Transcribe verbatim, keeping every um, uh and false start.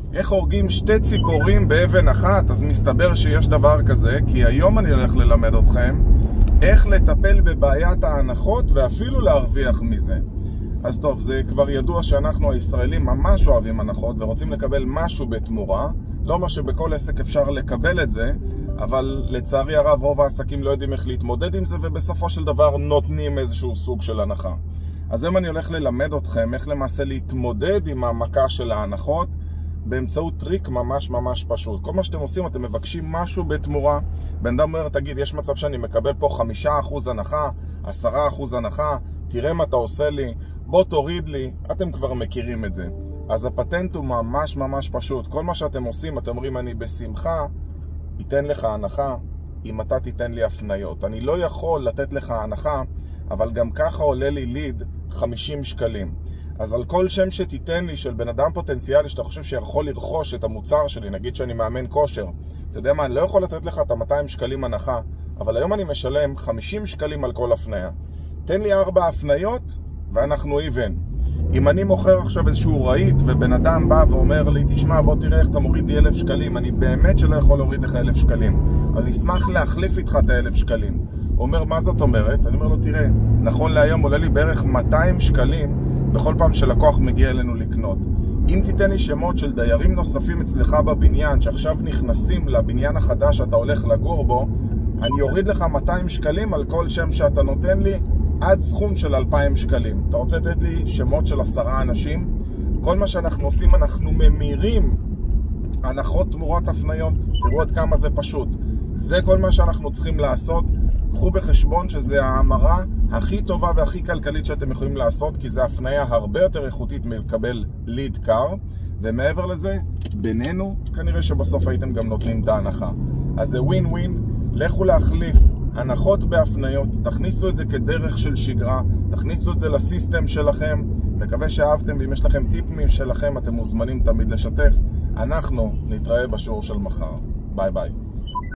איך הורגים שתי ציפורים באבן אחת? אז מסתבר שיש דבר כזה, כי היום אני הולך ללמד אתכם איך לטפל בבעיית ההנחות ואפילו להרוויח מזה. אז טוב, זה כבר ידוע שאנחנו הישראלים ממש אוהבים הנחות ורוצים לקבל משהו בתמורה. לא מה שבכל עסק אפשר לקבל את זה, אבל לצערי הרב רוב העסקים לא יודעים איך להתמודד עם זה, ובסופו של דבר נותנים איזשהו סוג של הנחה. אז היום אני הולך ללמד אתכם איך למעשה להתמודד עם המכה של ההנחות באמצעות טריק ממש ממש פשוט. כל מה שאתם עושים, אתם מבקשים משהו בתמורה. בן אדם אומר, תגיד, יש מצב שאני מקבל פה חמישה אחוז הנחה, עשרה אחוז הנחה, תראה מה אתה עושה לי, בוא תוריד לי. אתם כבר מכירים את זה. אז הפטנט הוא ממש ממש פשוט. כל מה שאתם עושים, אתם אומרים, אני בשמחה ייתן לך הנחה אם אתה תיתן לי הפניות. אני לא יכול לתת לך הנחה, אבל גם ככה עולה לי ליד חמישים שקלים. אז על כל שם שתיתן לי של בן אדם פוטנציאלי שאתה חושב שיכול לרכוש את המוצר שלי, נגיד שאני מאמן כושר, אתה יודע מה, אני לא יכול לתת לך את ה-מאתיים שקלים הנחה, אבל היום אני משלם חמישים שקלים על כל הפניה. תן לי ארבע הפניות ואנחנו איבן. אם אני מוכר עכשיו איזשהו רהיט ובן אדם בא ואומר לי, תשמע, בוא תראה איך אתה מוריד לי אלף שקלים, אני באמת שלא יכול להוריד לך אלף שקלים, אבל אני אשמח להחליף איתך את האלף שקלים. הוא אומר, מה זאת אומרת? אני אומר לו, תראה, נכון להיום עולה לי בערך מאתיים שקלים בכל פעם שלקוח מגיע אלינו לקנות. אם תיתן לי שמות של דיירים נוספים אצלך בבניין שעכשיו נכנסים לבניין החדש שאתה הולך לגור בו, אני אוריד לך מאתיים שקלים על כל שם שאתה נותן לי עד סכום של אלפיים שקלים. אתה רוצה לתת לי שמות של עשרה אנשים? כל מה שאנחנו עושים, אנחנו ממירים הנחות תמורת הפניות. תראו עד כמה זה פשוט. זה כל מה שאנחנו צריכים לעשות. קחו בחשבון שזה ההמרה הכי טובה והכי כלכלית שאתם יכולים לעשות, כי זה הפניה הרבה יותר איכותית מלקבל ליד קר, ומעבר לזה, בינינו, כנראה שבסוף הייתם גם נותנים את ההנחה. אז זה ווין ווין. לכו להחליף הנחות בהפניות, תכניסו את זה כדרך של שגרה, תכניסו את זה לסיסטם שלכם. מקווה שאהבתם, ואם יש לכם טיפים שלכם אתם מוזמנים תמיד לשתף. אנחנו נתראה בשיעור של מחר. ביי ביי.